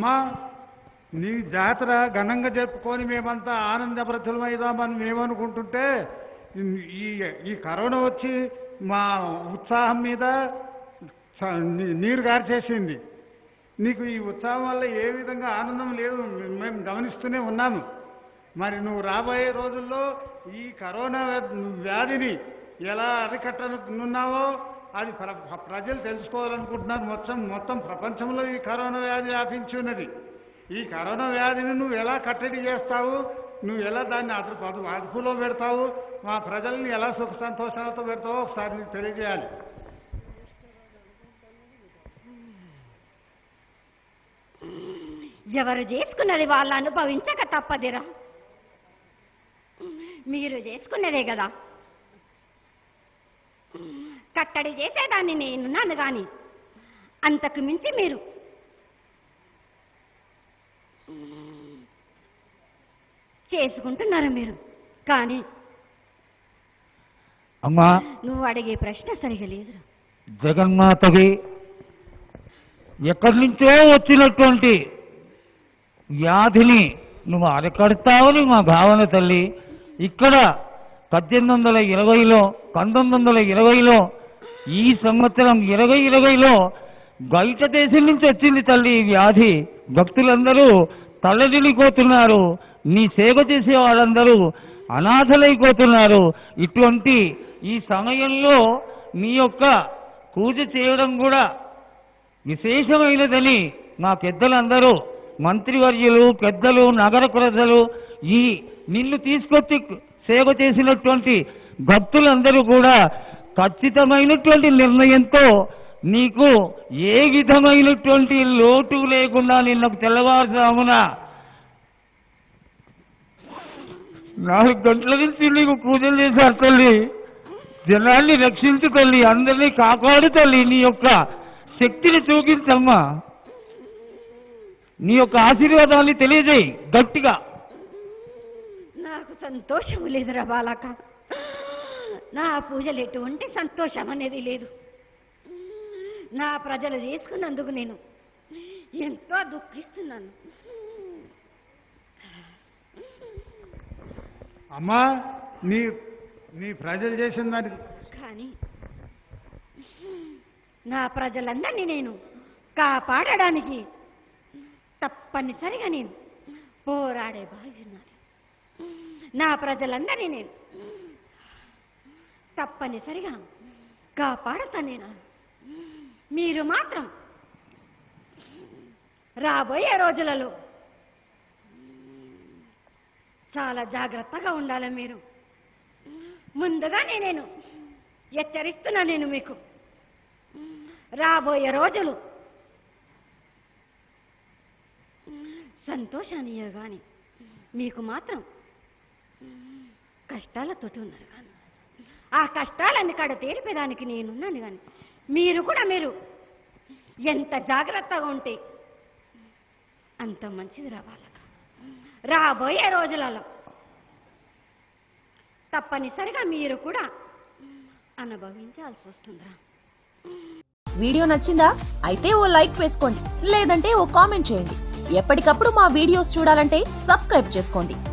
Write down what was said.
అమ్మా నీ జాతర ఘనంగా చెప్పుకొని మేమంతా ఆనందభ్రతులమైదామని మేమనుకుంటుంటే ఈ ఈ కరోనా వచ్చి మా ఉత్సాహం మీద నీరు గార్చేసింది. నీకు ఈ ఉత్సాహం వల్ల ఏ విధంగా ఆనందం లేదు మేము గమనిస్తూనే ఉన్నాము. మరి నువ్వు రాబోయే రోజుల్లో ఈ కరోనా వ్యాధిని ఎలా అరికట్టనున్నావో అది ప్రజలు తెలుసుకోవాలనుకుంటున్నారు. మొత్తం ప్రపంచంలో ఈ కరోనా వ్యాధి వ్యాపించి ఉన్నది. ఈ కరోనా వ్యాధిని నువ్వు ఎలా కట్టడి చేస్తావు, నువ్వు ఎలా దాన్ని అదుపులో పెడతావు, మా ప్రజల్ని ఎలా సుఖ సంతోషాలతో పెడతావో ఒకసారి నీకు తెలియజేయాలి. ఎవరు చేసుకున్నది వాళ్ళు అనుభవించక తప్పదిరా. మీరు చేసుకున్నదే కదా. కట్టడి చేసేదాన్ని నేనున్నాను కానీ అంతకు మించి మీరు చేసుకుంటున్నారు మీరు. కానీ అమ్మా నువ్వు అడిగే ప్రశ్న సరిగా లేదు. జగన్మాతకి ఎక్కడి నుంచో వచ్చినటువంటి వ్యాధిని నువ్వు అరికడతావని మా భావన తల్లి. ఇక్కడ 1920లో ఈ సంవత్సరం 2020లో బయట దేశం నుంచి వచ్చింది తల్లి ఈ వ్యాధి. భక్తులందరూ తల్లడిల్లిపోతున్నారు. నీ సేవ చేసే వాళ్ళందరూ అనాథలైపోతున్నారు. ఇటువంటి ఈ సమయంలో నీ యొక్క పూజ చేయడం కూడా విశేషమైనదని మా పెద్దలందరూ, మంత్రివర్యులు, పెద్దలు, నగర ప్రజలు, ఈ నిన్ను తీసుకొచ్చి సేవ చేసినటువంటి భక్తులందరూ కూడా ఖచ్చితమైనటువంటి నిర్ణయంతో నీకు ఏ విధమైనటువంటి లోటు లేకుండా నిన్నకు తెల్లవారుజామున 4 గంటల నుంచి నీకు పూజలు చేశారు తల్లి. జనాన్ని రక్షించు తల్లి, అందరినీ కాపాడు తల్లి. నీ యొక్క శక్తిని చూపించమ్మా. నీ యొక్క ఆశీర్వాదాన్ని తెలియజేయి గట్టిగా. నాకు సంతోషం లేదురా బాలక. నా పూజలు ఎటువంటి సంతోషం అనేది లేదు. నా ప్రజలు చేసుకున్నందుకు నేను ఎంతో దుఃఖిస్తున్నాను. అమ్మా నీ ప్రజలు చేసిన దానికి కానీ నా ప్రజలందరినీ నేను కాపాడడానికి తప్పనిసరిగా నేను పోరాడే బాగున్నాను. నా ప్రజలందరినీ నేను తప్పనిసరిగా కాపాడుతాను. నేను మీరు మాత్రం రాబోయే రోజులలో చాలా జాగ్రత్తగా ఉండాలి. మీరు ముందుగానే నేను హెచ్చరిస్తున్నా. నేను మీకు రాబోయే రోజులు సంతోషాన్ని కానీ మీకు మాత్రం కష్టాలతోటి ఉన్నారు. కానీ ఆ కష్టాలన్నీ కాడ తీర్పేదానికి నేనున్నాను. కానీ మీరు ఎంత జాగ్రత్తగా ఉంటే అంత మంచిది రావాలి. రాబోయే రోజులలో తప్పనిసరిగా మీరు కూడా అనుభవించాల్సి వస్తుందిరా. వీడియో నచ్చిందా? అయితే ఓ లైక్ వేసుకోండి, లేదంటే ఓ కామెంట్ చేయండి. ఎప్పటికప్పుడు మా వీడియోస్ చూడాలంటే సబ్స్క్రైబ్ చేసుకోండి.